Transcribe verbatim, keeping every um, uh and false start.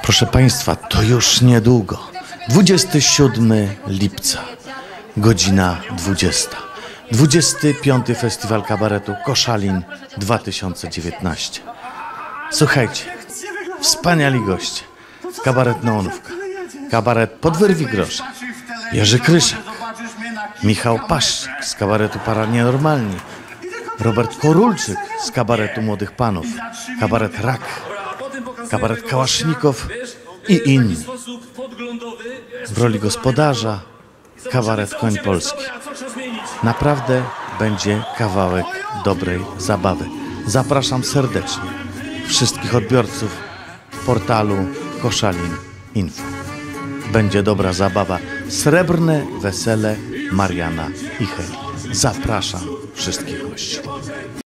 Proszę Państwa, to już niedługo. dwudziestego siódmego lipca, godzina dwudziesta. dwudziesty piąty Festiwal Kabaretu Koszalin dwa tysiące dziewiętnaście. Słuchajcie, wspaniali goście. Kabaret Neonówka, kabaret Podwyrwi Grosze, Jerzy Kryszak, Michał Paszczyk z kabaretu Paranienormalni, Robert Korulczyk z kabaretu Młodych Panów, kabaret Rak, kabaret Kałasznikow i inni. W roli gospodarza kabaret Koń Polski. Naprawdę będzie kawałek dobrej zabawy. Zapraszam serdecznie wszystkich odbiorców portalu Koszalin Info. Będzie dobra zabawa. Srebrne wesele Mariana i Heli. Zapraszam wszystkich gości.